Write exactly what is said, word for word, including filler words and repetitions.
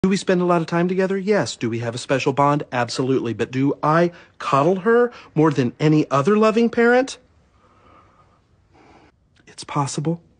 Do we spend a lot of time together? Yes. Do we have a special bond? Absolutely. But do I coddle her more than any other loving parent? It's possible.